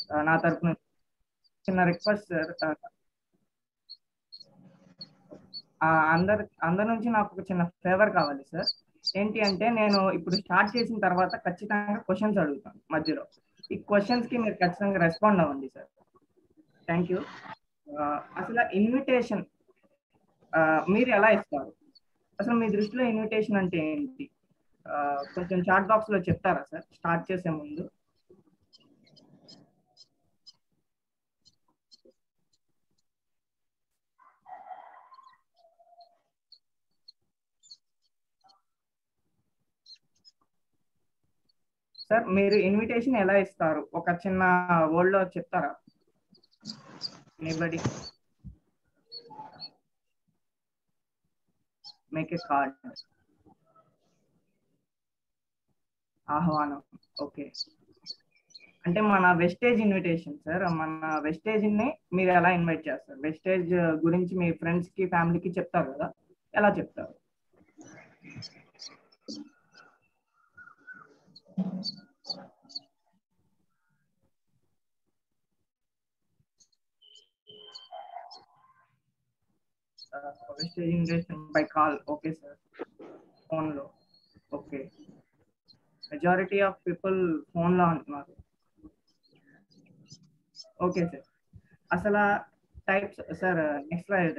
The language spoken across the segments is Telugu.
నా తరపున చిన్న రిక్వెస్ట్ సార్. అందరి నుంచి నాకు ఒక చిన్న ఫేవర్ కావాలి సార్. ఏంటి అంటే నేను ఇప్పుడు స్టార్ట్ చేసిన తర్వాత ఖచ్చితంగా క్వశ్చన్స్ అడుగుతాను మధ్యలో. ఈ క్వశ్చన్స్ కి మీరు ఖచ్చితంగా రెస్పాండ్ అవ్వండి సార్. Thank you. అసలు ఇన్విటేషన్ మీరు ఎలా ఇస్తారు? అసలు మీ దృష్టిలో ఇన్విటేషన్ అంటే ఏంటి? కొంచెం చాట్ బాక్స్ లో చెప్తారా సార్ స్టార్ట్ చేసే ముందు? సార్ మీరు ఇన్విటేషన్ ఎలా ఇస్తారు? ఒక చిన్న వర్డ్ లో చెప్తారా? ఎనీబడి? Make a card. ఆహ్వానం. ఓకే. అంటే మన వెస్టేజ్ ఇన్విటేషన్ సార్. మన వెస్టేజ్ ని మీరు ఎలా ఇన్వైట్ చేస్తారు? వెస్టేజ్ గురించి మీ ఫ్రెండ్స్ కి ఫ్యామిలీకి చెప్తారు కదా, ఎలా చెప్తారు? వెస్టేజ్ invitation by call. Okay sir. Phone లో. Okay. Majority of people phone లో అంటున్నారు. Okay sir. అసలు types sir, next slide.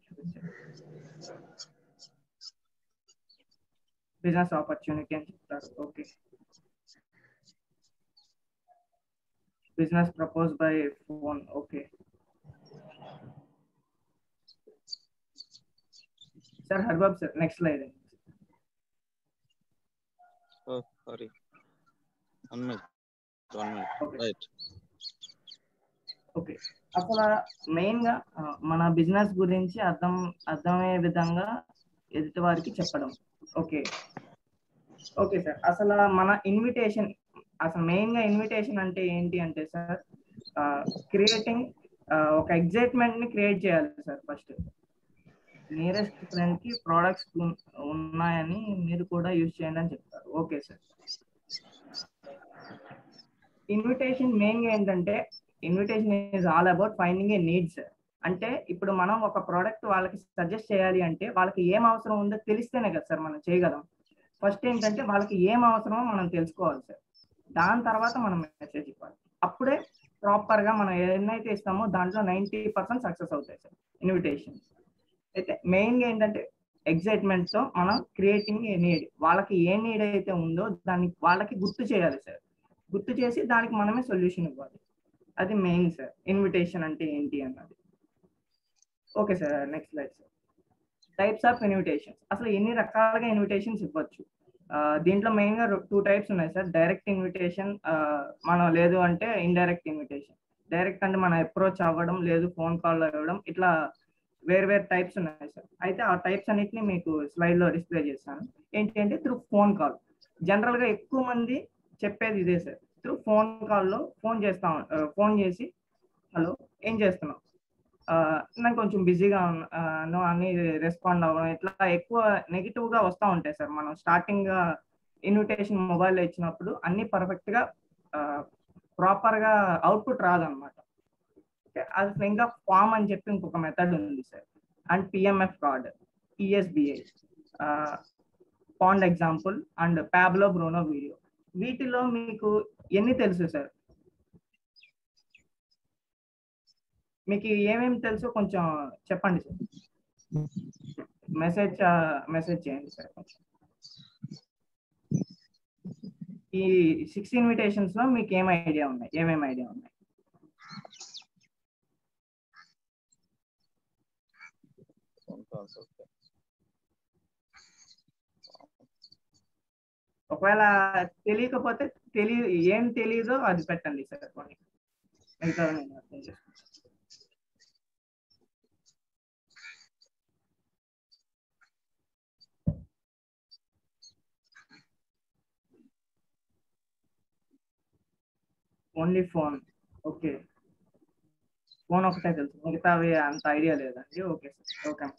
Business opportunity అని చెప్తారు. Okay. Business propose by phone. Okay sir. హర్బాబ్ sir, next slide. Oh, sorry. 1 minute. 1 minute. Okay. Right. Okay. అసలు మెయిన్ గా మన బిజినెస్ గురించి అర్థమయ్యే విధంగా ఎదుటి వారికి చెప్పడం. ఓకే. Okay sir. అసలు మన ఇన్విటేషన్, అసలు మెయిన్ గా ఇన్విటేషన్ అంటే ఏంటి అంటే సార్, క్రియేటింగ్ ఒక ఎగ్జైట్మెంట్ ని క్రియేట్ చేయాలి సార్. ఫస్ట్ నియరెస్ట్ ఫ్రెండ్ కి ప్రోడక్ట్స్ ఉన్నాయని మీరు కూడా యూజ్ చేయండి అని చెప్తారు. Okay sir. ఇన్విటేషన్ మెయిన్ గా ఏంటంటే, invitation is all about finding a needs. అంటే ఇప్పుడు మనం ఒక ప్రోడక్ట్ వాళ్ళకి సజెస్ట్ చేయాలి అంటే వాళ్ళకి ఏం అవసరం ఉందో తెలిస్తేనే కదా సార్ మనం చేయగలం. ఫస్ట్ ఏంటంటే వాళ్ళకి ఏం అవసరమో మనం తెలుసుకోవాలి సార్. దాని తర్వాత మనం మెసేజ్ ఇవ్వాలి. అప్పుడే ప్రాపర్ గా మనం ఎన్నైతే ఇస్తామో దాంట్లో 90% సక్సెస్ అవుతాయి సార్ ఇన్విటేషన్. అయితే మెయిన్ గా ఏంటంటే ఎగ్జైట్మెంట్ తో మనం క్రియేటింగ్ ఏ నీడ్, వాళ్ళకి ఏ నీడ్ అయితే ఉందో దాన్ని వాళ్ళకి గుర్తు చేయాలి సార్. గుర్తు చేసి దానికి మనమే సొల్యూషన్ ఇవ్వాలి. అది మెయిన్ సార్ ఇన్విటేషన్ అంటే ఏంటి అన్నది. Okay sir. Next slide sir. Types of invitations. అసలు ఎన్ని రకాలుగా ఇన్విటేషన్స్ ఇవ్వచ్చు? దీంట్లో మెయిన్ గా 2 టైప్స్ ఉన్నాయి సార్. డైరెక్ట్ ఇన్విటేషన్, మనం లేదు అంటే ఇండైరెక్ట్ ఇన్విటేషన్. డైరెక్ట్ అంటే మనం అప్రోచ్ అవ్వడం, లేదు ఫోన్ కాల్ ఇవ్వడం, ఇట్లా వేరు టైప్స్ ఉన్నాయి సార్. అయితే ఆ టైప్స్ అన్నిటిని మీకు స్లైడ్ లో డిస్ప్లే చేస్తాను. ఏంటి అంటే త్రూ ఫోన్ కాల్. జనరల్ గా ఎక్కువ మంది చెప్పేది ఇదే సార్. త్రూ ఫోన్ కాల్లో ఫోన్ చేస్తాం, ఫోన్ చేసి హలో ఏం చేస్తున్నావు, నేను కొంచెం బిజీగా ఉన్నాను అని రెస్పాండ్ అవ్వడం, ఇట్లా ఎక్కువ నెగిటివ్ గా వస్తూ ఉంటాయి సార్. మనం స్టార్టింగ్ ఇన్విటేషన్ మొబైల్లో ఇచ్చినప్పుడు అన్ని పర్ఫెక్ట్ గా ప్రాపర్ గా అవుట్పుట్ రాదనమాట. అది ఇంకా ఫామ్ అని చెప్పి ఇంకొక మెథడ్ ఉంది sir. And PMF card, ESBI, పాండ్ example and Pablo Bruno video. వీటిలో మీకు ఎన్ని తెలుసు సార్? మీకు ఏమేమి తెలుసో కొంచెం చెప్పండి సార్. మెసేజ్ చేయండి సార్ కొంచెం. ఈ 6 ఇన్విటేషన్స్ లో మీకు ఏమేమి ఐడియా ఉన్నాయి? ఒకవేళ తెలియకపోతే ఏం తెలియదో అది పెట్టండి సార్. కొన్ని మిగతా నేను అర్థం చేసుకుంటాను. Only phone. ఓకే. ఫోన్ ఒకటే తెలుసు, మిగతావి అంత ఐడియా లేదండి. Okay sir. ఓకే.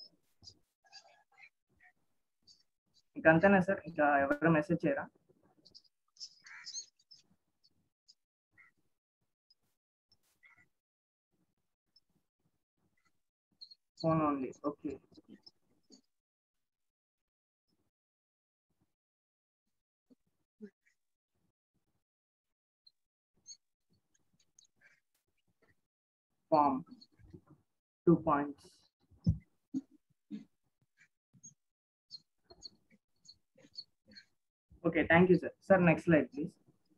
ఇంకా అంతేనా సార్? ఇంకా ఎవరు మెసేజ్ చేయరా? Phone only. ఓకే. ఫామ్ 2 points. Okay, thank you sir. Sir next slide please.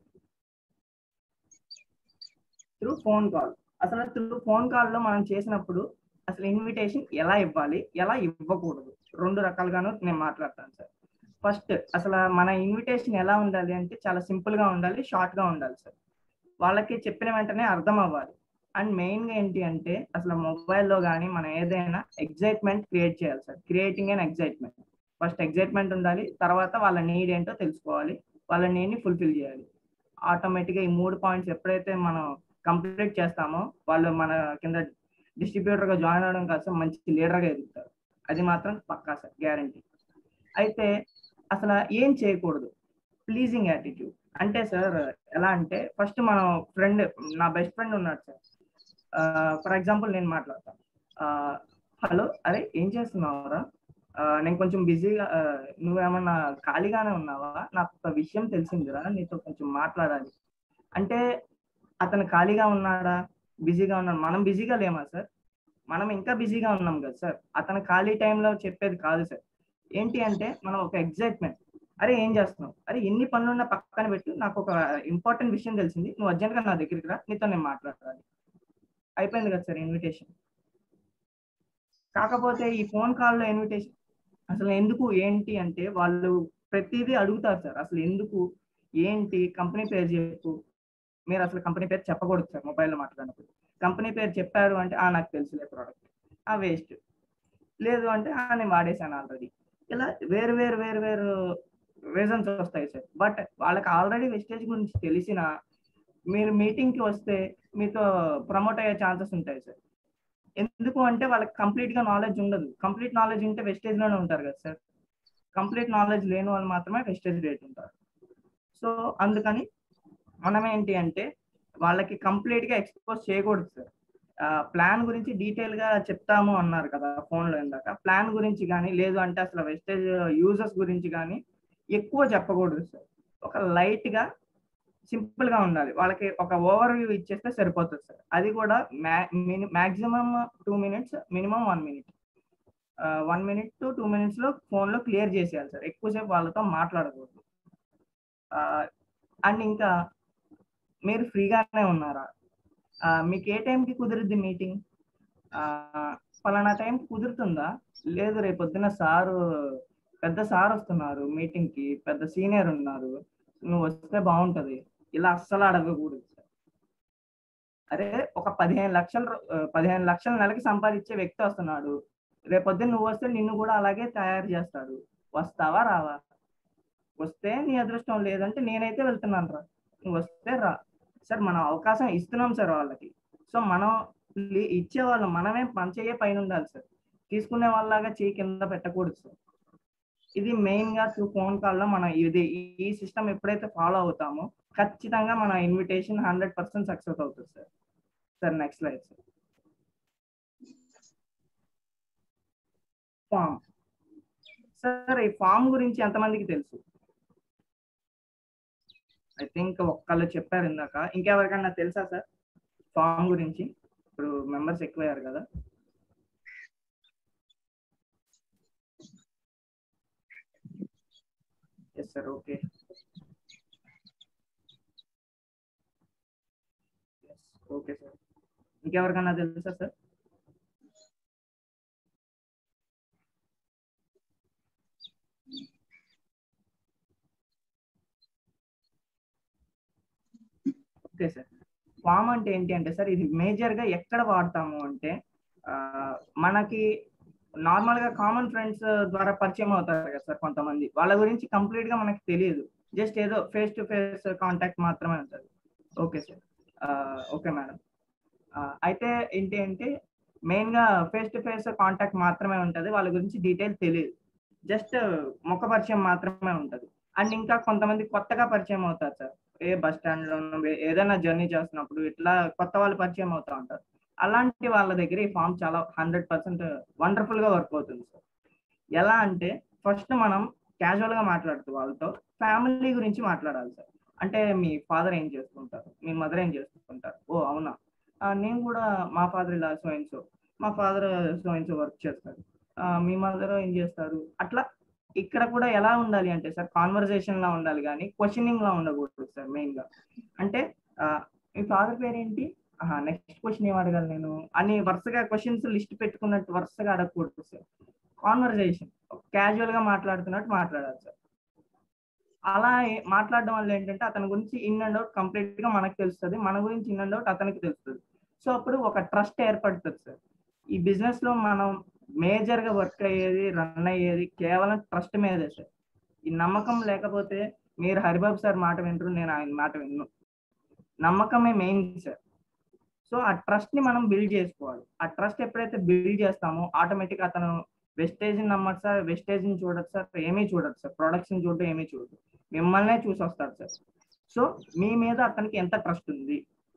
Through phone call. అసలు త్రూ ఫోన్ కాల్లో మనం చేసినప్పుడు అసలు ఇన్విటేషన్ ఎలా ఇవ్వాలి, ఎలా ఇవ్వకూడదు, 2 రకాలుగాను నేను మాట్లాడతాను సార్. ఫస్ట్ అసలు మన ఇన్విటేషన్ ఎలా ఉండాలి అంటే చాలా సింపుల్ గా ఉండాలి, షార్ట్ గా ఉండాలి సార్. వాళ్ళకి చెప్పిన వెంటనే అర్థం అవ్వాలి. అండ్ మెయిన్ గా ఏంటి అంటే అసలు మొబైల్లో కానీ మనం ఏదైనా ఎగ్జైట్మెంట్ క్రియేట్ చేయాలి sir. Creating and excitement. First excitement ఉండాలి, తర్వాత వాళ్ళ నీడ్ ఏంటో తెలుసుకోవాలి, వాళ్ళ నీడ్ని ఫుల్ఫిల్ చేయాలి. ఆటోమేటిక్గా ఈ 3 పాయింట్స్ ఎప్పుడైతే మనం కంప్లీట్ చేస్తామో వాళ్ళు మన కింద డిస్ట్రిబ్యూటర్ గా జాయిన్ అవడం కోసం మంచి లీడర్ గా ఎదుగుతారు. అది మాత్రం పక్కా సార్, గ్యారంటీ. అయితే అసలు ఏం చేయకూడదు, ప్లీజింగ్ యాటిట్యూడ్. అంటే సార్ ఎలా అంటే ఫస్ట్ మనం ఫ్రెండ్, నా బెస్ట్ ఫ్రెండ్ ఉన్నాడు సార్. ఫర్ ఎగ్జాంపుల్ నేను మాట్లాడతాను. హలో, అరే ఏం చేస్తున్నావురా, నేను కొంచెం బిజీగా, నువ్వేమన్నా ఖాళీగానే ఉన్నావా, నాకు ఒక విషయం తెలిసిందిరా, నీతో కొంచెం మాట్లాడాలి అంటే అతను ఖాళీగా ఉన్నాడా, బిజీగా ఉన్నాడు? మనం బిజీగా లేమా సార్? మనం ఇంకా బిజీగా ఉన్నాం కదా సార్. అతను ఖాళీ టైంలో చెప్పేది కాదు సార్. ఏంటి అంటే మనం ఒక ఎగ్జైట్మెంట్, అరే ఏం చేస్తున్నావు, అరే ఎన్ని పనులున్నా పక్కన పెట్టు, నాకు ఒక ఇంపార్టెంట్ విషయం తెలిసింది, నువ్వు అర్జెంట్గా నా దగ్గరికి రా, నీతో నేను మాట్లాడాలి. అయిపోయింది కదా సార్ ఇన్విటేషన్. కాకపోతే ఈ ఫోన్ కాల్లో ఇన్విటేషన్ అసలు ఎందుకు ఏంటి అంటే వాళ్ళు ప్రతిదీ అడుగుతారు సార్. అసలు ఎందుకు ఏంటి, కంపెనీ పేరు చెప్పు. మీరు అసలు కంపెనీ పేరు చెప్పకూడదు సార్ మొబైల్లో మాట్లాడినప్పుడు. కంపెనీ పేరు చెప్పారు అంటే నాకు తెలుసులే ప్రోడక్ట్, వేస్ట్. లేదు అంటే నేను వాడేసాను ఆల్రెడీ. ఇలా వేరు వేరు వేరు వేరు రీజన్స్ వస్తాయి సార్. బట్ వాళ్ళకి ఆల్రెడీ వెస్టేజ్ గురించి తెలిసిన మీరు మీటింగ్కి వస్తే మీతో ప్రమోట్ అయ్యే ఛాన్సెస్ ఉంటాయి సార్. ఎందుకు అంటే వాళ్ళకి కంప్లీట్ గా నాలెడ్జ్ ఉండదు. కంప్లీట్ నాలెడ్జ్ ఉంటే వెస్టేజ్ లోనే ఉంటారు కదా సార్. కంప్లీట్ నాలెడ్జ్ లేని వాళ్ళు మాత్రమే వెస్టేజ్ రేట్ ఉంటారు. సో అందుకని మనం ఏంటి అంటే వాళ్ళకి కంప్లీట్ గా ఎక్స్పోజ్ చేయకూడదు సార్. ప్లాన్ గురించి డీటెయిల్ గా చెప్తాము అన్నారు కదా ఫోన్ లో ఇందాక. ప్లాన్ గురించి కానీ లేదు అంటే అసలు వెస్టేజ్ యూజర్స్ గురించి కానీ ఎక్కువ చెప్పకూడదు సార్. ఒక లైట్ గా సింపుల్ గా ఉండాలి. వాళ్ళకి ఒక ఓవర్ వ్యూ ఇచ్చేస్తే సరిపోతుంది సార్. అది కూడా maximum 2 minutes, minimum 1 minute. 1 minute to 2 minutes లో ఫోన్ లో క్లియర్ చేసేయాలి సార్. ఎక్కువసేపు వాళ్ళతో మాట్లాడకూడదు. అండ్ ఇంకా మీరు ఫ్రీగానే ఉన్నారా, మీకు ఏ టైంకి కుదురుద్ది మీటింగ్, పలానా టైంకి కుదురుతుందా, లేదు రేపొద్దున సారు, పెద్ద సార్ వస్తున్నారు మీటింగ్కి, పెద్ద సీనియర్ ఉన్నారు, నువ్వు వస్తే బాగుంటది, ఇలా అస్సలు అడగకూడదు సార్. అరే ఒక 15 లక్షలు నెలకి సంపాదించే వ్యక్తి వస్తున్నాడు, రేపొద్దున నువ్వు వస్తే నిన్ను కూడా అలాగే తయారు చేస్తాడు, వస్తావా రావా? వస్తే నీ అదృష్టం, లేదంటే నేనైతే వెళ్తున్నాను రా, నువ్వు వస్తే రా సార్. మనం అవకాశం ఇస్తున్నాం సార్ వాళ్ళకి. సో మనం ఇచ్చే వాళ్ళు మనమే మన చెయ్యే పైన ఉండాలి సార్. తీసుకునే వాళ్ళలాగా చెయ్యి కింద పెట్టకూడదు సార్. ఇది మెయిన్ గా ఫోన్ కాల్లో మనం ఈ సిస్టమ్ ఎప్పుడైతే ఫాలో అవుతామో ఖచ్చితంగా మన ఇన్విటేషన్ 100% సక్సెస్ అవుతుంది sir. Sir next slide sir. Form. Sir ఈ ఫామ్ గురించి ఎంతమందికి తెలుసు? ఐ థింక్ ఒక్కళ్ళు చెప్పారు ఇందాక. ఇంకెవరికన్నా తెలుసా సార్ ఫామ్ గురించి? ఇప్పుడు మెంబర్స్ ఎక్కువయ్యారు కదా. Yes sir, okay. Okay sir, ఇంకెవరికన్నా తెలుసా సార్? Okay sir. ఫామ్ అంటే ఏంటి అంటే సార్, ఇది మేజర్ గా ఎక్కడ వాడతాము అంటే మనకి నార్మల్ గా కామన్ ఫ్రెండ్స్ ద్వారా పరిచయం అవుతారు కదా సార్ కొంతమంది, వాళ్ళ గురించి కంప్లీట్ గా మనకి తెలియదు, జస్ట్ ఏదో ఫేస్ టు ఫేస్ కాంటాక్ట్ మాత్రమే ఉంటుంది. Okay sir, okay madam. అయితే ఏంటి అంటే మెయిన్ గా ఫేస్ టు ఫేస్ కాంటాక్ట్ మాత్రమే ఉంటుంది, వాళ్ళ గురించి డీటెయిల్ తెలియదు, జస్ట్ ముఖ పరిచయం మాత్రమే ఉంటుంది. అండ్ ఇంకా కొంతమంది కొత్తగా పరిచయం అవుతారు సార్. బస్ స్టాండ్ లో ఏదైనా జర్నీ చేస్తున్నప్పుడు ఇట్లా కొత్త వాళ్ళు పరిచయం అవుతా ఉంటారు. అలాంటి వాళ్ళ దగ్గర ఈ ఫామ్ చాలా 100% వండర్ఫుల్ గా వర్క్ అవుతుంది సార్. ఎలా అంటే ఫస్ట్ మనం క్యాజువల్ గా మాట్లాడుతూ వాళ్ళతో ఫ్యామిలీ గురించి మాట్లాడాలి సార్. అంటే మీ ఫాదర్ ఏం చేస్తుంటారు, మీ మదర్ ఏం చేస్తుంటారు, ఓ అవునా, నేను కూడా మా ఫాదర్ ఇలా సో అండ్ సో, మా father so and so work చేస్తారు, మీ మదర్ ఏం చేస్తారు, అట్లా. ఇక్కడ కూడా ఎలా ఉండాలి అంటే సార్, కాన్వర్సేషన్ లా ఉండాలి కానీ క్వశ్చనింగ్ లా ఉండకూడదు సార్. మెయిన్ గా అంటే మీ ఫాదర్ పేరేంటి, నెక్స్ట్ క్వశ్చన్ ఏం అడగాలి నేను అని వరుసగా క్వశ్చన్స్ లిస్ట్ పెట్టుకున్నట్టు వరుసగా అడగకూడదు సార్. కాన్వర్సేషన్ క్యాజువల్ గా మాట్లాడుతున్నట్టు మాట్లాడాలి సార్. అలా మాట్లాడడం వల్ల ఏంటంటే అతని గురించి ఇన్ అండ్ అవుట్ కంప్లీట్ గా మనకు తెలుస్తుంది, మన గురించి ఇన్ అండ్ అవుట్ అతనికి తెలుస్తుంది. సో అప్పుడు ఒక ట్రస్ట్ ఏర్పడుతుంది సార్. ఈ బిజినెస్ లో మనం మేజర్ గా వర్క్ అయ్యేది, రన్ అయ్యేది కేవలం ట్రస్ట్ మీదే సార్. ఈ నమ్మకం లేకపోతే మీరు హరిబాబు సార్ మాట వింటారు, నేను ఆయన మాట విన్ను. నమ్మకమే మెయిన్ సార్. సో ఆ ట్రస్ట్ ని మనం బిల్డ్ చేసుకోవాలి. ఆ ట్రస్ట్ ఎప్పుడైతే బిల్డ్ చేస్తామో ఆటోమేటిక్ అతను వెస్టేజ్ నమ్మడు సార్, వెస్టేజ్ ని చూడదు సార్, ఏమీ చూడదు సార్, ప్రొడక్ట్స్ చూడడం ఏమీ చూడదు, మిమ్మల్నే చూసి వస్తాడు సార్. సో మీ మీద అతనికి ఎంత ట్రస్ట్ ఉంది,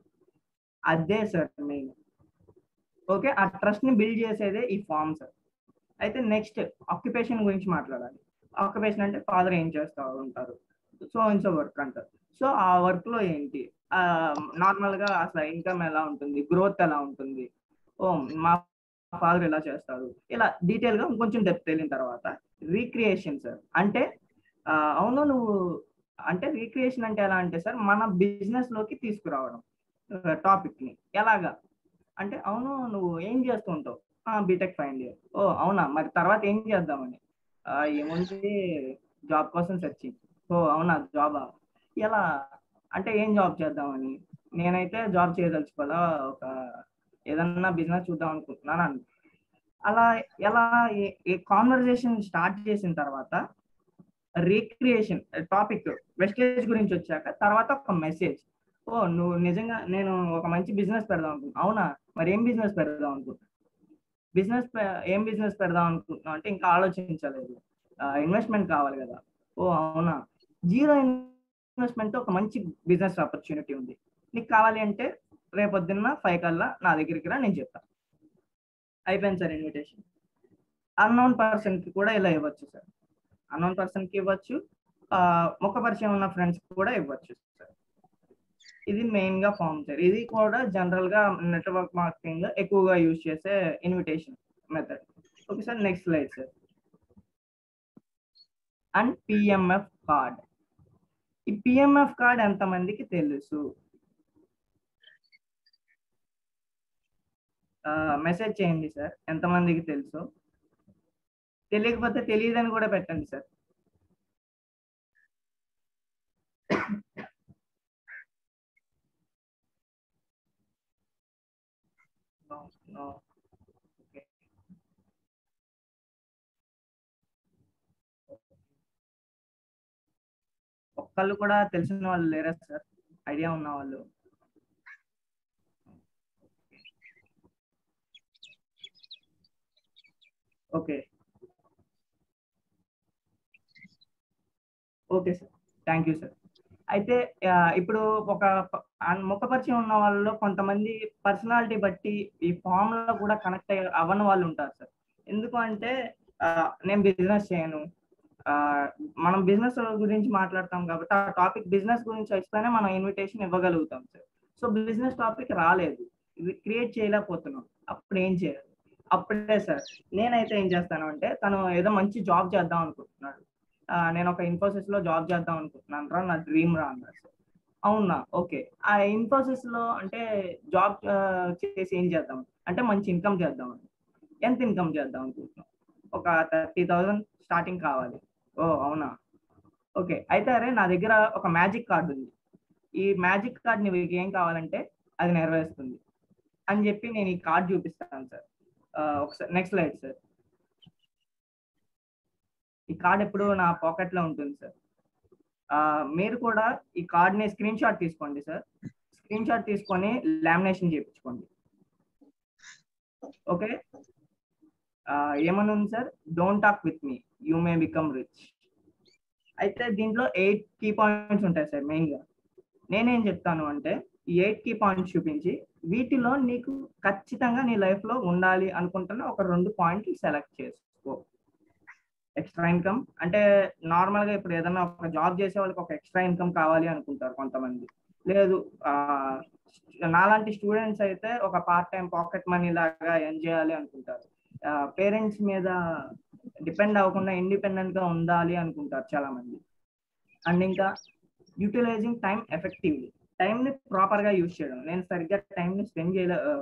అదే సార్ మెయిన్. ఓకే, ఆ ట్రస్ట్ ని బిల్డ్ చేసేదే ఈ ఫామ్ సార్. అయితే నెక్స్ట్ ఆక్యుపేషన్ గురించి మాట్లాడాలి. ఆక్యుపేషన్ అంటే ఫాదర్ ఏం చేస్తూ ఉంటారు, సో అండ్ సో వర్క్ అంటారు. సో ఆ వర్క్ లో ఏంటి, నార్మల్ గా అసలు ఇన్కమ్ ఎలా ఉంటుంది, గ్రోత్ ఎలా ఉంటుంది, ఓ మా ఫాదర్ ఎలా చేస్తారు, ఇలా డీటెయిల్ గా ఇంకొంచెం డెప్త్ వెళ్ళిన తర్వాత రీక్రియేషన్ సార్. అంటే అవును నువ్వు, అంటే రీక్రియేషన్ అంటే ఎలా అంటే సార్, మన బిజినెస్ లోకి తీసుకురావడం టాపిక్ ని. ఎలాగా అంటే, అవును నువ్వు ఏం చేస్తూ ఉంటావు, బీటెక్ ఫైనల్ ఇయర్, ఓ అవునా, మరి తర్వాత ఏం చేద్దామని, ఏముంది జాబ్ కోసం సెర్చింగ్, ఓ అవునా జాబా, ఎలా అంటే ఏం జాబ్ చేద్దామని, నేనైతే జాబ్ చేయదలుచుకోవాలా, ఒక ఏదన్నా బిజినెస్ చూద్దాం అనుకుంటున్నాను అని. అలా ఎలా ఈ కాన్వర్జేషన్ స్టార్ట్ చేసిన తర్వాత రీక్రియేషన్ టాపిక్ వెస్టేజ్ గురించి వచ్చాక తర్వాత ఒక మెసేజ్, ఓ నువ్వు నిజంగా నేను ఒక మంచి బిజినెస్ పెడదాం అనుకుంటున్నా, అవునా మరి ఏం బిజినెస్ పెడదాం అనుకుంటున్నా, ఏం బిజినెస్ పెడదాం అనుకుంటున్నావు అంటే ఇంకా ఆలోచించలేదు, ఇన్వెస్ట్మెంట్ కావాలి కదా, ఓ అవునా, జీరో ఇన్వెస్ట్మెంట్ ఒక మంచి బిజినెస్ ఆపర్చునిటీ ఉంది, నీకు కావాలి అంటే రేపొద్దున్న 5 కల్లా నా దగ్గరికి రా, నేను చెప్తాను. అయిపోయింది సార్ ఇన్విటేషన్. అన్నోన్ పర్సన్ కి కూడా ఇలా ఇవ్వచ్చు సార్, అన్నోన్ పర్సన్ కి ఇవ్వచ్చు, ముఖ పరిచయం ఉన్న ఫ్రెండ్స్ కూడా ఇవ్వచ్చు సార్. ఇది మెయిన్ గా ఫామ్ సార్. ఇది కూడా జనరల్ గా నెట్వర్క్ మార్కెటింగ్ లో ఎక్కువగా యూజ్ చేసే invitation method. Okay sir, next slide sir. And PMF card. ఈ పిఎంఎఫ్ కార్డ్ ఎంతమందికి తెలుసు, మెసేజ్ చేయండి సార్ ఎంతమందికి తెలుసు. తెలియకపోతే తెలియదని కూడా పెట్టండి సార్. ఒక్కళ్ళు కూడా తెలిసిన వాళ్ళు లేరా సార్, ఐడియా ఉన్న వాళ్ళు? Okay okay sir, thank you sir. అయితే ఇప్పుడు ఒక ముఖ పరిచయం ఉన్న వాళ్ళలో కొంతమంది పర్సనాలిటీ బట్టి ఈ ఫామ్ లో కూడా కనెక్ట్ అవ్వని వాళ్ళు ఉంటారు సార్. ఎందుకు అంటే నేను బిజినెస్ చేయను, మనం బిజినెస్ గురించి మాట్లాడతాం కాబట్టి ఆ టాపిక్ బిజినెస్ గురించి వస్తేనే మనం ఇన్విటేషన్ ఇవ్వగలుగుతాం సార్. సో బిజినెస్ టాపిక్ రాలేదు, ఇది క్రియేట్ చేయలేకపోతున్నాం, అప్పుడు ఏం చేయాలి? అప్పుడే సార్ నేనైతే ఏం చేస్తాను అంటే, తను ఏదో మంచి జాబ్ చేద్దాం అనుకుంటున్నాడు, నేను ఒక ఇన్ఫోసిస్ లో జాబ్ చేద్దాం అనుకుంటున్నాను రా, నా డ్రీమ్ రా అన్నారు సార్. అవునా, ఓకే. ఆ ఇన్ఫోసిస్ లో అంటే జాబ్ చేసి ఏం చేద్దాం అంటే, మంచి ఇన్కమ్ చేద్దాం. ఎంత ఇన్కమ్ చేద్దాం అనుకుంటున్నాం? ఒక 30,000 స్టార్టింగ్ కావాలి. ఓ అవునా, ఓకే. అయితే అరే నా దగ్గర ఒక మ్యాజిక్ కార్డు ఉంది, ఈ మ్యాజిక్ కార్డ్ నీకు ఏం కావాలంటే అది నెరవేరుస్తుంది అని చెప్పి నేను ఈ కార్డ్ చూపిస్తాను సార్. ఒకసారి నెక్స్ట్ స్లైడ్ సార్. ఈ కార్డ్ ఎప్పుడు నా పాకెట్ లో ఉంటుంది సార్. మీరు కూడా ఈ కార్డ్ ని స్క్రీన్ షాట్ తీసుకోండి సార్. స్క్రీన్ షాట్ తీసుకొని లామినేషన్ చేయించుకోండి. ఓకే, ఏమని ఉంది sir, don't talk with me, you may become rich. అయితే దీంట్లో 8 కీ పాయింట్స్ ఉంటాయి సార్ మెయిన్ గా. నేనేం చెప్తాను అంటే, ఈ 8 కీ పాయింట్స్ చూపించి వీటిలో నీకు ఖచ్చితంగా నీ లైఫ్ లో ఉండాలి అనుకుంటున్న ఒక 2 పాయింట్లు సెలెక్ట్ చేసుకో. ఎక్స్ట్రా ఇన్కమ్ అంటే నార్మల్ గా ఇప్పుడు ఏదైనా ఒక జాబ్ చేసే వాళ్ళకి ఒక ఎక్స్ట్రా ఇన్కమ్ కావాలి అనుకుంటారు కొంతమంది. లేదు నాలాంటి స్టూడెంట్స్ అయితే ఒక పార్ట్ టైం పాకెట్ మనీ లాగా ఎర్న్ చేయాలి అనుకుంటారు. పేరెంట్స్ మీద డిపెండ్ అవ్వకుండా ఇండిపెండెంట్ గా ఉండాలి అనుకుంటారు చాలా మంది. అండ్ ఇంకా యూటిలైజింగ్ టైం ఎఫెక్టివ్లీ, టైం ని ప్రాపర్ గా యూజ్ చేయడం. నేను సరిగ్గా టైం ని స్పెండ్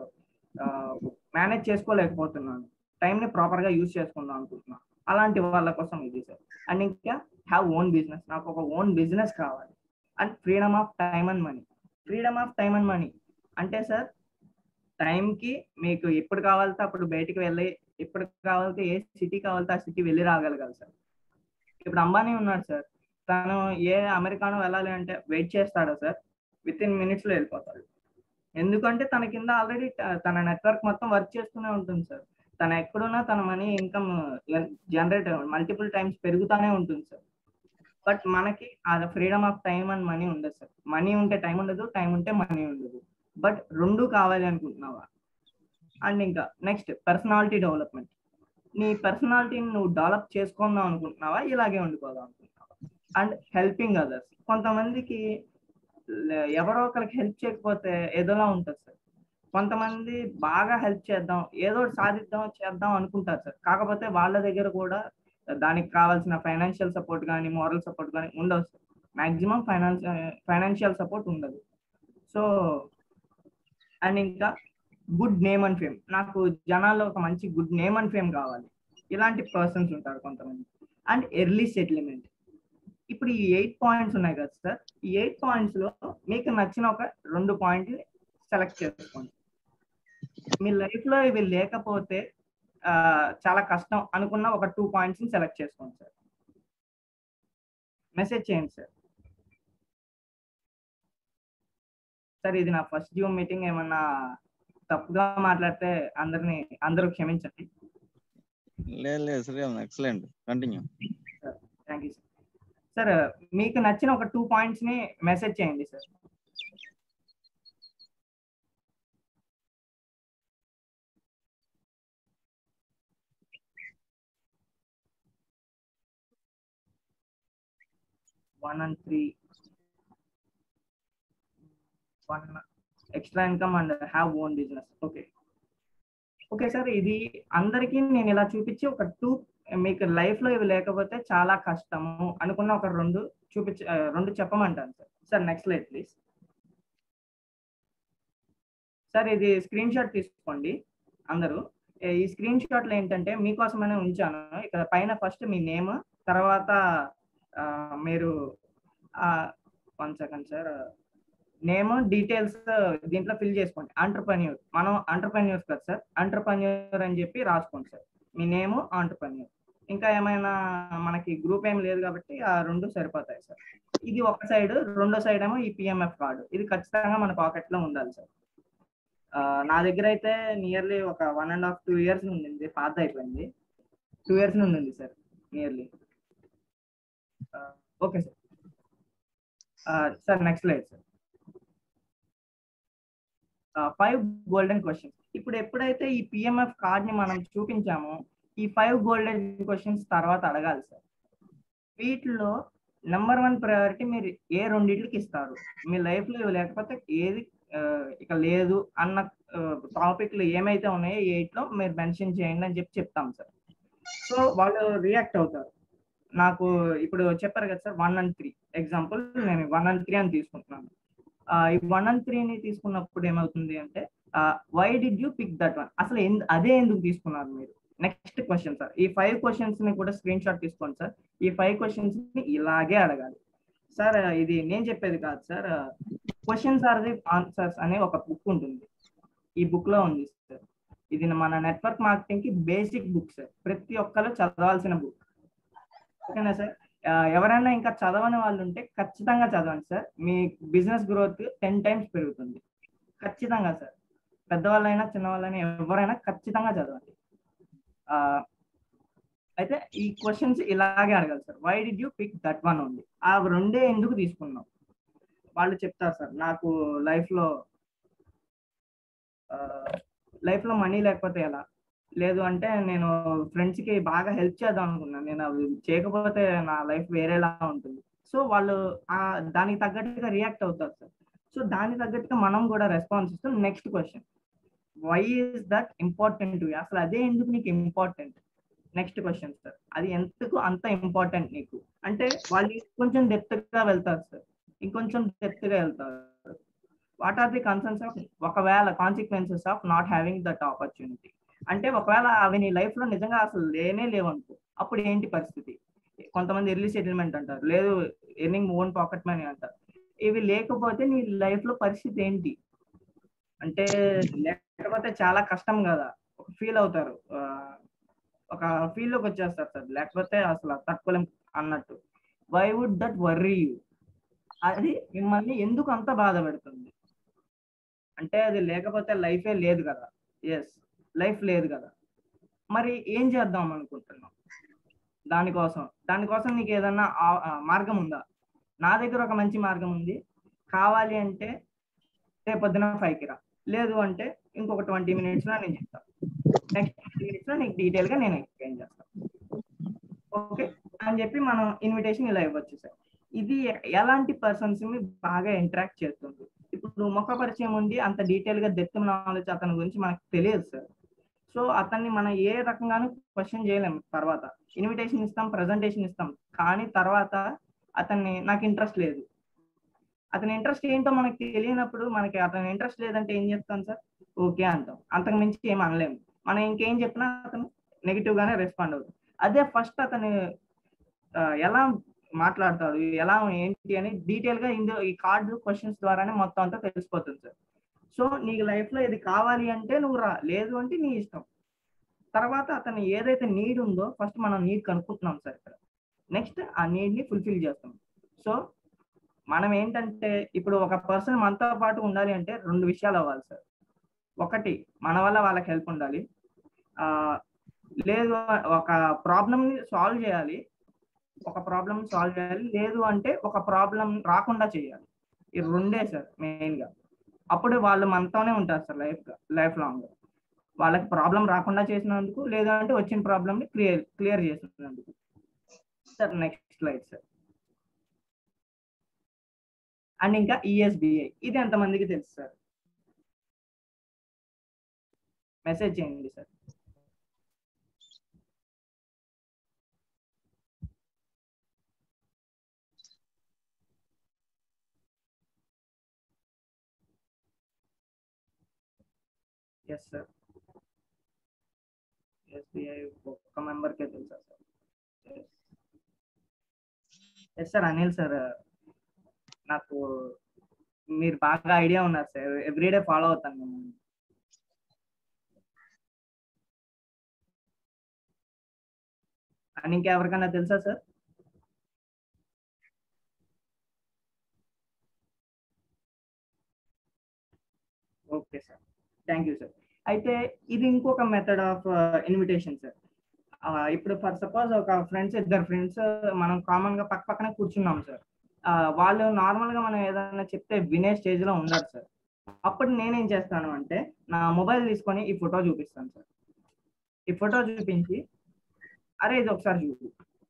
మేనేజ్ చేసుకోలేకపోతున్నాను, టైం ని ప్రాపర్ గా యూజ్ చేసుకుందాం అనుకుంటున్నాను. అలాంటి వాళ్ళ కోసం ఇది సార్. అండ్ ఇంకా హ్యావ్ ఓన్ బిజినెస్, నాకు ఒక ఓన్ బిజినెస్ కావాలి. And freedom of time and money. Freedom of time and money అంటే సార్, టైంకి మీకు ఎప్పుడు కావాలితే అప్పుడు బయటికి వెళ్ళి, ఎప్పుడు కావాలితే ఏ సిటీ కావాలితే ఆ సిటీ వెళ్ళి రాగలగాలి సార్. ఇప్పుడు అంబానీ ఉన్నాడు సార్, తను ఏ అమెరికానో వెళ్ళాలి అంటే వెయిట్ చేస్తాడా సార్? విత్ ఇన్ మినిట్స్ లో వెళ్ళిపోతాడు. ఎందుకంటే తన కింద ఆల్రెడీ తన నెట్వర్క్ మొత్తం వర్క్ చేస్తూనే ఉంటుంది సార్. తన ఎక్కడున్నా తన money income generate multiple times పెరుగుతూనే ఉంటుంది సార్. బట్ మనకి ఆ freedom of time and money ఉండదు సార్. మనీ ఉంటే టైం ఉండదు, టైం ఉంటే మనీ ఉండదు. బట్ రెండు కావాలి అనుకుంటున్నావా? అండ్ ఇంకా నెక్స్ట్ పర్సనాలిటీ డెవలప్మెంట్. నీ పర్సనాలిటీని నువ్వు డెవలప్ చేసుకుందాం అనుకుంటున్నావా, ఇలాగే ఉండిపోదాం అనుకుంటున్నావా? And helping others. కొంతమందికి ఎవరో ఒకరికి హెల్ప్ చేయకపోతే ఏదోలా ఉంటుంది సార్. కొంతమంది బాగా హెల్ప్ చేద్దాం, ఏదో సాధిద్దాం చేద్దాం అనుకుంటారు సార్. కాకపోతే వాళ్ళ దగ్గర కూడా దానికి కావాల్సిన ఫైనాన్షియల్ సపోర్ట్ కానీ మోరల్ సపోర్ట్ కానీ ఉండవు సార్. మాక్సిమం ఫైనాన్షియల్ సపోర్ట్ ఉండదు. సో అండ్ ఇంకా గుడ్ నేమ్ అండ్ ఫేమ్. నాకు జనాల్లో ఒక మంచి గుడ్ నేమ్ అండ్ ఫేమ్ కావాలి. ఇలాంటి పర్సన్స్ ఉంటారు కొంతమంది. And early settlement. ఇప్పుడు ఈ 8 పాయింట్స్ ఉన్నాయి కదా సార్, ఈ 8 పాయింట్స్ లో మీకు నచ్చిన ఒక 2 పాయింట్లు సెలెక్ట్ చేసుకోండి. మీ లైఫ్ లో ఇవి లేకపోతే చాలా కష్టం అనుకున్న ఒక 2 పాయింట్స్ ని సెలెక్ట్ చేసుకోండి సార్. మెసేజ్ చేయండి సార్. సార్ ఇది నా ఫస్ట్ జూమ్ మీటింగ్, ఏమన్నా తప్పుగా మాట్లాడితే అందరూ క్షమించండి. లేదు Sriram, excellent, continue. Thank you sir. Sir మీకు నచ్చిన ఒక 2 పాయింట్స్ ని మెసేజ్ చేయండి sir. One and three. One extra income and have own business. Okay sir, ఇది అందరికీ నేను ఇలా చూపించి ఒక 2 మీకు లైఫ్ లో ఇవి లేకపోతే చాలా కష్టము అనుకున్న ఒక 2 చెప్పమంటాను sir. Sir next slide please. Sir ఇది స్క్రీన్ షాట్ తీసుకోండి అందరూ. ఈ స్క్రీన్ షాట్ లో ఏంటంటే మీకోసమనే ఉంచాను. ఇక్కడ పైన ఫస్ట్ మీ నేమ్, తర్వాత మీరు 1 సెకండ్ సార్, నేమ్ డీటెయిల్స్ దీంట్లో ఫిల్ చేసుకోండి. ఆంటర్‌ప్రెన్యూర్, మనం ఆంటర్‌ప్రెన్యూర్స్ కదా సార్, ఆంటర్‌ప్రెన్యూర్ అని చెప్పి రాసుకోండి సార్. మీ నేమ్ ఆంటర్‌ప్రెన్యూర్. ఇంకా ఏమైనా మనకి గ్రూప్ ఏం లేదు కాబట్టి ఆ 2 సరిపోతాయి సార్. ఇది ఒక సైడ్, రెండో సైడ్ ఏమో ఈ పిఎంఎఫ్ కార్డు. ఇది ఖచ్చితంగా మన పాకెట్ లో ఉండాలి సార్. నా దగ్గర అయితే నియర్లీ ఒక 1.5 2 ఇయర్స్ నుండి పాత అయిపోయింది. 2 ఇయర్స్ నుండి ఉంది sir nearly. Okay sir. Sir next slide sir. 5 golden questions. ఇప్పుడు ఎప్పుడైతే ఈ పిఎంఎఫ్ కార్డ్ ని మనం చూపించామో ఈ 5 గోల్డెన్ క్వశ్చన్స్ తర్వాత అడగాలి సార్. వీటిలో నెంబర్ 1 ప్రయారిటీ మీరు ఏ రెండిట్లకి ఇస్తారు? మీ లైఫ్ లో లేకపోతే ఏది ఇక లేదు అన్న టాపిక్లు ఏమైతే ఉన్నాయో 8 లో మీరు మెన్షన్ చేయండి అని చెప్తాం సార్. సో వాళ్ళు రియాక్ట్ అవుతారు. నాకు ఇప్పుడు చెప్పారు కదా సార్ 1 and 3 ఎగ్జాంపుల్, నేను 1 and 3 అని తీసుకుంటున్నాను. ఈ 1 and 3 ని తీసుకున్నప్పుడు ఏమవుతుంది అంటే why did you pick that one, అసలు అదే ఎందుకు తీసుకున్నారు మీరు? నెక్స్ట్ క్వశ్చన్ సార్, ఈ 5 క్వశ్చన్స్ ని కూడా స్క్రీన్ షాట్ తీసుకోండి సార్. ఈ 5 క్వశ్చన్స్ ని ఇలాగే అడగాలి సార్. ఇది నేను చెప్పేది కాదు sir, questions are the answers అనే ఒక బుక్ ఉంటుంది. ఈ బుక్ లో ఉంది సార్. ఇది మన నెట్వర్క్ మార్కెటింగ్ కి బేసిక్ బుక్ సార్. ప్రతి ఒక్కరు చదవాల్సిన బుక్. ఓకేనా సార్? ఎవరైనా ఇంకా చదవని వాళ్ళు ఉంటే ఖచ్చితంగా చదవండి సార్. మీ బిజినెస్ గ్రోత్ 10 times పెరుగుతుంది ఖచ్చితంగా సార్. పెద్దవాళ్ళైనా చిన్నవాళ్ళైనా ఎవరైనా ఖచ్చితంగా చదవండి. అయితే ఈ క్వశ్చన్స్ ఇలాగే అడగాలి sir. Why did you pick that one only? ఆ రెండే ఎందుకు తీసుకున్నాం? వాళ్ళు చెప్తారు సార్ నాకు లైఫ్లో మనీ లేకపోతే ఎలా, లేదు అంటే నేను ఫ్రెండ్స్కి బాగా హెల్ప్ చేద్దాం అనుకున్నాను, నేను అవి చేయకపోతే నా లైఫ్ వేరేలా ఉంటుంది. సో వాళ్ళు దానికి తగ్గట్టుగా రియాక్ట్ అవుతారు సార్. సో దానికి తగ్గట్టుగా మనం కూడా రెస్పాన్స్ ఇస్తాం. Next question, why is that important to you, అసలు అదే ఎందుకు నీకు ఇంపార్టెంట్. నెక్స్ట్ క్వశ్చన్ సార్, అది ఎందుకు అంత ఇంపార్టెంట్ నీకు అంటే వాళ్ళు కొంచెం డెప్త్గా వెళ్తారు సార్, ఇంకొంచెం డెప్త్గా వెళ్తారు. What are the concerns of, ఒకవేళ consequences of not having that opportunity, అంటే ఒకవేళ అవి నీ లైఫ్ లో నిజంగా అసలు లేనే లేవనుకో, అప్పుడు ఏంటి పరిస్థితి. కొంతమంది ఎర్లీ సెటిల్మెంట్ అంటారు, లేదు ఎర్నింగ్ ఓన్ పాకెట్ మనీ అంటారు. ఇవి లేకపోతే నీ లైఫ్ లో పరిస్థితి ఏంటి అంటే, లేకపోతే చాలా కష్టం కదా, ఒక ఫీల్ అవుతారు, ఒక ఫీల్ లోకి వచ్చేస్తారు సార్, లేకపోతే అసలు తట్టుకోలేం అన్నట్టు. Why would that worry you, అది మిమ్మల్ని ఎందుకు అంత బాధ పెడుతుంది అంటే, అది లేకపోతే లైఫే లేదు కదా. ఎస్, లైఫ్ లేదు కదా, మరి ఏం చేద్దాం అనుకుంటున్నాం దానికోసం నీకు ఏదన్నా మార్గం ఉందా. నా దగ్గర ఒక మంచి మార్గం ఉంది, కావాలి అంటే రేపొద్దున 5కి రా, లేదు అంటే ఇంకొక 20 minutes లో నేను చెప్తాను. నెక్స్ట్ 20 minutes లో నీకు డీటెయిల్ గా నేను ఎక్స్ప్లెయిన్ చేస్తాను, ఓకే అని చెప్పి మనం ఇన్విటేషన్ ఇలా ఇవ్వచ్చు సార్. ఇది ఎలాంటి పర్సన్స్ ని బాగా ఇంటరాక్ట్ చేస్తుంది. ఇప్పుడు ముఖ పరిచయం ఉంది, అంత డీటెయిల్ గా డెప్త్ నాలెడ్జ్ అతని గురించి మనకు తెలియదు సార్. సో అతన్ని మనం ఏ రకంగానూ క్వశ్చన్ చేయలేము. తర్వాత ఇన్విటేషన్ ఇస్తాం, ప్రజెంటేషన్ ఇస్తాం, కానీ తర్వాత అతన్ని నాకు ఇంట్రెస్ట్ లేదు, అతని ఇంట్రెస్ట్ ఏంటో మనకి తెలియనప్పుడు, మనకి అతని ఇంట్రెస్ట్ లేదంటే ఏం చెప్తాం సార్, ఓకే అంటాం, అంతకు మించి ఏం అనలేము. మనం ఇంకేం చెప్పినా అతను నెగిటివ్ గానే రెస్పాండ్ అవుతుంది. అదే ఫస్ట్ అతను ఎలా మాట్లాడతాడు, ఎలా ఏంటి అని డీటెయిల్ గా ఈ కార్డు క్వశ్చన్స్ ద్వారానే మొత్తం అంతా తెలిసిపోతుంది సార్. సో నీకు లైఫ్ లో ఇది కావాలి అంటే నువ్వు రా, లేదు అంటే నీ ఇష్టం. తర్వాత అతను ఏదైతే నీడ్ ఉందో ఫస్ట్ మనం నీడ్ కనుక్కుంటున్నాం సార్ ఇక్కడ, నెక్స్ట్ ఆ నీడ్ ని ఫుల్ఫిల్ చేస్తాం. సో మనం ఏంటంటే, ఇప్పుడు ఒక పర్సన్ మనతో పాటు ఉండాలి అంటే 2 విషయాలు అవ్వాలి సార్. ఒకటి, మన వల్ల వాళ్ళకి హెల్ప్ ఉండాలి, లేదు ఒక ప్రాబ్లమ్ ని సాల్వ్ చేయాలి, లేదు అంటే ఒక ప్రాబ్లం రాకుండా చేయాలి. ఈ 2 సార్ మెయిన్ గా. అప్పుడు వాళ్ళు మనతోనే ఉంటారు సార్ లైఫ్ లాంగ్. వాళ్ళకి ప్రాబ్లం రాకుండా చేసినందుకు, లేదంటే వచ్చిన ప్రాబ్లమ్ ని క్లియర్ చేసినందుకు. Sir next slide sir. And ఇంకా ఈఎస్బిఐ, ఇది ఎంతమందికి తెలుసు సార్, మెసేజ్ చేయండి సార్. ఎస్ సార్, ఎస్బిఐ ఒక్క మెంబర్కే తెలుసా sir. Yes sir, Anil sir, నాకు మీరు బాగా ఐడియా ఉన్నారు సార్, ఎవ్రీడే ఫాలో అవుతాను నేను. అండ్ ఇంకా ఎవరికైనా తెలుసా sir. Okay sir, thank you sir. అయితే ఇది ఇంకొక మెథడ్ ఆఫ్ ఇన్విటేషన్ సార్. ఇప్పుడు ఫర్ సపోజ్ ఒక ఇద్దరు ఫ్రెండ్స్ మనం కామన్ గా పక్క పక్కనే కూర్చున్నాం సార్. వాళ్ళు నార్మల్ గా మనం ఏదైనా చెప్తే వినే స్టేజ్ లో ఉండరు సార్. అప్పుడు నేనేం చేస్తాను అంటే, నా మొబైల్ తీసుకొని ఈ ఫోటో చూపిస్తాను సార్. ఈ ఫోటో చూపించి, అరే ఇది ఒకసారి చూపు,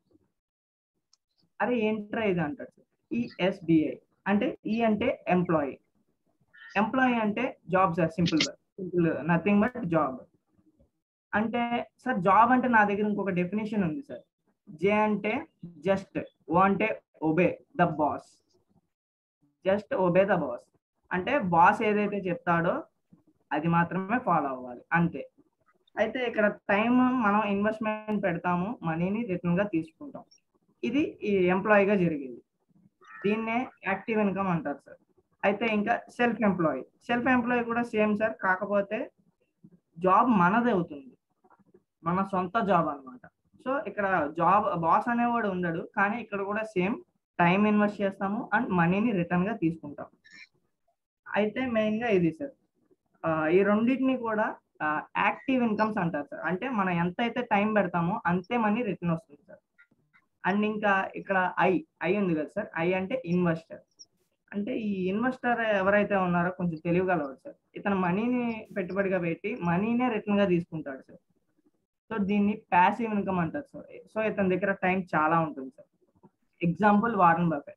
అరే ఏంట్రా ఇది అంటాడు సార్. ఈఎస్బిఐ అంటే, ఈ అంటే ఎంప్లాయీ అంటే job sir, simple nothing but job. అంటే సార్ జాబ్ అంటే నా దగ్గర ఇంకొక డెఫినేషన్ ఉంది సార్. జే అంటే జస్ట్, ఓ అంటే obey the boss, just obey the boss, అంటే బాస్ ఏదైతే చెప్తాడో అది మాత్రమే ఫాలో అవ్వాలి, అంతే. అయితే ఇక్కడ టైం మనం ఇన్వెస్ట్మెంట్ పెడతాము, మనీని రిటర్న్ గా తీసుకుంటాం. ఇది ఈ ఎంప్లాయీగా జరిగేది. దీన్నే యాక్టివ్ ఇన్కమ్ అంటారు సార్. అయితే ఇంకా సెల్ఫ్ ఎంప్లాయీ కూడా సేమ్ సార్, కాకపోతే జాబ్ మనది అవుతుంది, మన సొంత జాబ్ అన్నమాట. సో ఇక్కడ జాబ్ బాస్ అనేవాడు ఉండడు, కానీ ఇక్కడ కూడా సేమ్ టైం ఇన్వెస్ట్ చేస్తాము అండ్ మనీని రిటర్న్ గా తీసుకుంటాం. అయితే మెయిన్ గా ఇది సార్, ఈ రెండింటిని కూడా యాక్టివ్ ఇన్కమ్స్ అంటారు సార్. అంటే మనం ఎంత అయితే టైం పెడతామో అంతే మనీ రిటర్న్ వస్తుంది సార్. అండ్ ఇంకా ఇక్కడ ఐ ఉంది కదా సార్, ఐ అంటే ఇన్వెస్టర్. అంటే ఈ ఇన్వెస్టర్ ఎవరైతే ఉన్నారో కొంచెం తెలియగలవాడు సార్. ఇతను మనీని పెట్టుబడిగా పెట్టి మనీనే రిటర్న్ గా తీసుకుంటాడు సార్. సో దీన్ని ప్యాసివ్ ఇన్కమ్ అంటారు సార్. సో ఇతని దగ్గర టైం చాలా ఉంటుంది sir. Example Warren Buffett.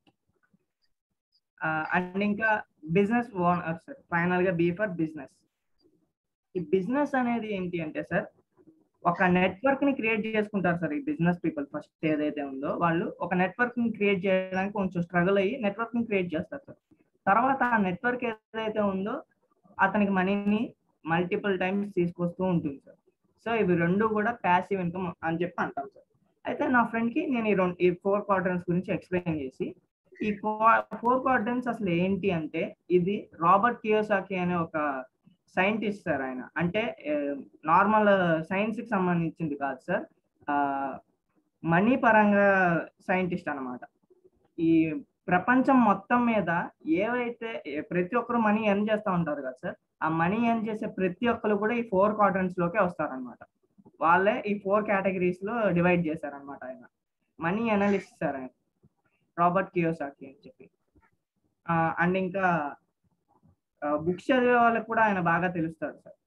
And ఇంకా బిజినెస్ ఓనర్ సార్. ఫైనల్ గా బీ ఫర్ బిజినెస్. ఈ బిజినెస్ అనేది ఏంటి అంటే సార్, ఒక నెట్వర్క్ ని క్రియేట్ చేసుకుంటారు సార్. ఈ బిజినెస్ పీపుల్ ఫస్ట్ ఏదైతే ఉందో వాళ్ళు ఒక నెట్వర్క్ ని క్రియేట్ చేయడానికి కొంచెం స్ట్రగుల్ అయ్యి నెట్వర్క్ ని క్రియేట్ చేస్తారు సార్. తర్వాత ఆ నెట్వర్క్ ఏదైతే ఉందో అతనికి మనీని మల్టిపుల్ టైమ్స్ తీసుకొస్తూ ఉంటుంది సార్. సో ఇవి రెండు కూడా ప్యాసివ్ ఇన్కమ్ అని చెప్పి అంటాం సార్. అయితే నా ఫ్రెండ్ కి నేను ఈ 4 క్వాడ్రంట్స్ గురించి ఎక్స్ప్లెయిన్ చేసి, ఈ 4 క్వాడ్రంట్స్ అసలు ఏంటి అంటే, ఇది రాబర్ట్ కియోసాకి అనే ఒక సైంటిస్ట్ సార్. ఆయన అంటే నార్మల్ సైన్స్ కి సంబంధించింది కాదు సార్, మనీ పరంగా సైంటిస్ట్ అన్నమాట. ఈ ప్రపంచం మొత్తం మీద ఏవైతే ప్రతి ఒక్కరు మనీ ఎర్న్ చేస్తూ ఉంటారు కదా సార్, ఆ మనీ ఎర్న్ చేసే ప్రతి ఒక్కరు కూడా ఈ 4 క్వాడ్రంట్స్ లోకే వస్తారనమాట. వాళ్ళే ఈ 4 కేటగిరీస్ లో డివైడ్ చేశారనమాట ఆయన. మనీ అనలిస్ట్ సార్ ఆయన, రాబర్ట్ కియోసాకి అని చెప్పి. అండ్ ఇంకా బుక్స్ చదివే వాళ్ళకి కూడా ఆయన బాగా తెలుస్తాడు సార్.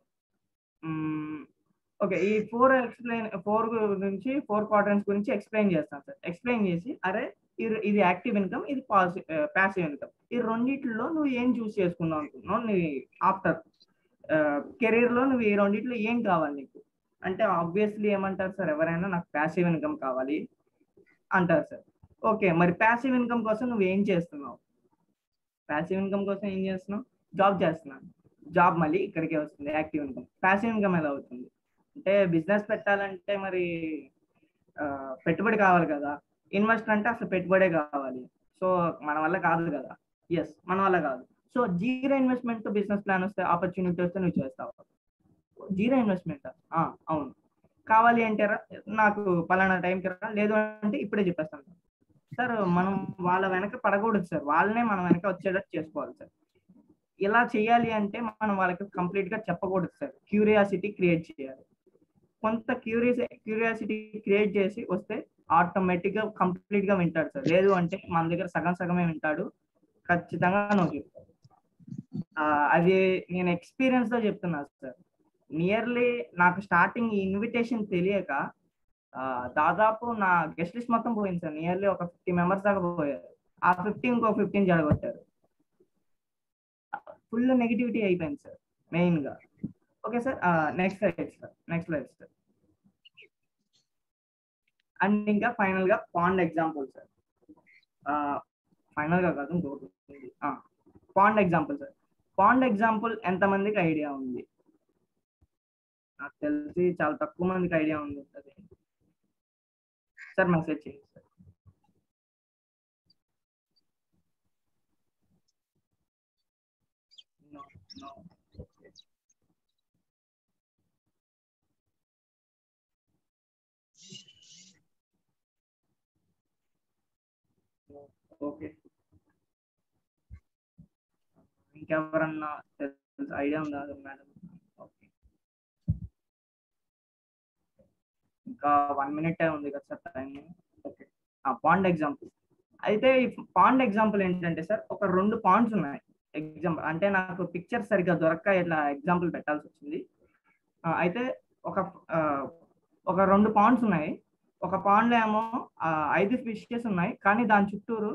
ఓకే, ఈ 4 గురించి 4 క్వాడ్రంట్స్ గురించి ఎక్స్ప్లెయిన్ చేస్తాను సార్. ఎక్స్ప్లెయిన్ చేసి, అరే ఇది యాక్టివ్ ఇన్కమ్, ఇది ప్యాసివ్ ఇన్కమ్, ఈ రెండిట్లో నువ్వు ఏం చూస్ చేసుకుందాం అనుకుంటున్నావు, నీ ఆఫ్టర్ కెరీర్ లో నువ్వు ఈ రెండిట్లో ఏం కావాలి నీకు అంటే, ఆబ్వియస్లీ ఏమంటారు సార్, ఎవరైనా నాకు ప్యాసివ్ ఇన్కమ్ కావాలి అంటారు సార్. ఓకే, మరి ప్యాసివ్ ఇన్కమ్ కోసం నువ్వు ఏం చేస్తున్నావు? ప్యాసివ్ ఇన్కమ్ కోసం ఏం చేస్తున్నావు? జాబ్ చేస్తున్నాను. జాబ్ మళ్ళీ ఇక్కడికే వస్తుంది యాక్టివ్ ఇన్కమ్. ప్యాసివ్ ఇన్కమ్ ఎలా అవుతుంది అంటే, బిజినెస్ పెట్టాలంటే మరి పెట్టుబడి కావాలి కదా. ఇన్వెస్టర్ అంటే అసలు పెట్టుబడే కావాలి. సో మన వల్ల కాదు కదా. ఎస్, మన వల్ల కాదు. So zero investment business plan వస్తే, ఆపర్చునిటీ వస్తే నువ్వు చేస్తావు. జీరో ఇన్వెస్ట్మెంట్ అవును. కావాలి అంటే నాకు పలానా టైంకి రా, లేదు అంటే ఇప్పుడే చెప్పేస్తాను సార్. మనం వాళ్ళ వెనక పడకూడదు సార్, వాళ్ళనే మనం వెనక వచ్చేటట్టు చేసుకోవాలి సార్. ఇలా చేయాలి అంటే మనం వాళ్ళకి కంప్లీట్ గా చెప్పకూడదు సార్, క్యూరియాసిటీ క్రియేట్ చేయాలి. కొంత క్యూరియాసిటీ క్రియేట్ చేసి వస్తే ఆటోమేటిక్ గా కంప్లీట్ గా వింటాడు సార్. లేదు అంటే మన దగ్గర సగం సగమే వింటాడు, ఖచ్చితంగా నువ్వు చెప్తావు. అది నేను ఎక్స్పీరియన్స్ తో చెప్తున్నా సార్. నియర్లీ నాకు స్టార్టింగ్ ఈ ఇన్విటేషన్ తెలియక దాదాపు నా గెస్ట్ లిస్ట్ మొత్తం పోయింది సార్. నియర్లీ ఒక 50 మెంబర్స్ దాకా పోయారు. ఆ 50 ఇంకో 15 జడగొట్టారు. ఫుల్ నెగిటివిటీ అయిపోయింది సార్ మెయిన్ గా. Okay sir, next slide sir. And ఇంకా ఫైనల్ గా పాండ్ ఎగ్జాంపుల్ సార్. ఫైనల్ గా కాదు, ఇంకోటి pond example sir. Pond example ఎంతమందికి ఐడియా ఉంది? నాకు తెలిసి చాలా తక్కువ మందికి ఐడియా ఉంది సార్. మెసేజ్ చేయండి సార్. ఓకే, ఇంకెవరన్నా ఐడియా ఉందా మేడం? ఓకే, ఇంకా 1 minute ఉంది కదా sir time. Okay, pond example. అయితే ఈ పాండ్ ఎగ్జాంపుల్ ఏంటంటే సార్, ఒక 2 పాండ్స్ ఉన్నాయి. ఎగ్జాంపుల్ అంటే నాకు పిక్చర్ సరిగ్గా దొరక్క ఇట్లా ఎగ్జాంపుల్ పెట్టాల్సి వచ్చింది. అయితే ఒక 2 పాండ్స్ ఉన్నాయి. ఒక పాండ్ ఏమో 5 ఫిషెస్ ఉన్నాయి, కానీ దాని చుట్టూరు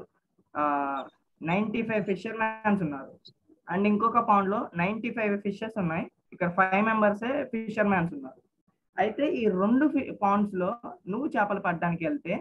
95 ఫిషర్ మ్యాన్స్ ఉన్నారు. అండ్ ఇంకొక పాండ్ లో 95 ఫిషెస్ ఉన్నాయి, ఇక్కడ 5 మెంబర్సే ఫిషర్ మ్యాన్స్ ఉన్నారు. అయితే ఈ 2 పాండ్స్ లో నువ్వు చేపలు పట్టడానికి వెళ్తే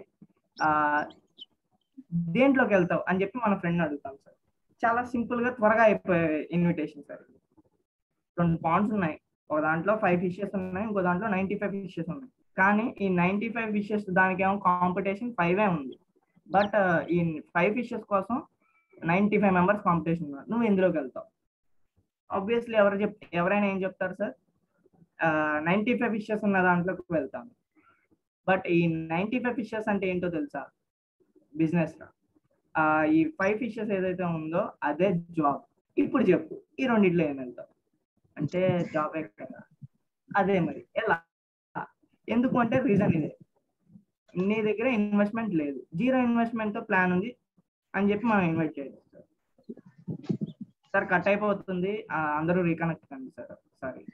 దేంట్లోకి వెళ్తావు అని చెప్పి మన ఫ్రెండ్ అడుగుతాం సార్. చాలా సింపుల్ గా త్వరగా అయిపోయే ఇన్విటేషన్ సార్. 2 పాండ్స్ ఉన్నాయి, ఒక దాంట్లో 5 ఫిషెస్ ఉన్నాయి, ఇంకో దాంట్లో 95 ఫిషెస్ ఉన్నాయి. కానీ ఈ 95 ఫిషెస్ దానికేమో కాంపిటీషన్ 5 ఉంది. బట్ ఈ 5 ఫిషెస్ కోసం 95 మెంబర్స్ కాంపిటీషన్ ఉన్నారు. నువ్వు ఎందులోకి వెళ్తావు? ఆబ్వియస్లీ ఎవరైనా ఏం చెప్తారు సార్, 95 ఫిషెస్ ఉన్న దాంట్లోకి వెళ్తాను. బట్ ఈ 95 ఫిషెస్ అంటే ఏంటో తెలుసా? బిజినెస్. ఈ 5 ఫిషెస్ ఏదైతే ఉందో అదే జాబ్. ఇప్పుడు చెప్పు, ఈ రెండిట్లో ఏం వెళ్తావు అంటే జాబే కదా. అదే మరి ఎలా? ఎందుకు అంటే రీజన్ ఇదే, నీ దగ్గర ఇన్వెస్ట్మెంట్ లేదు, జీరో ఇన్వెస్ట్మెంట్ తో ప్లాన్ ఉంది అని చెప్పి మనం ఇన్వైట్ చేయొచ్చు సార్. సార్ కట్ అయిపోతుంది, అందరూ రీకనెక్ట్ కండి సార్. సారీ.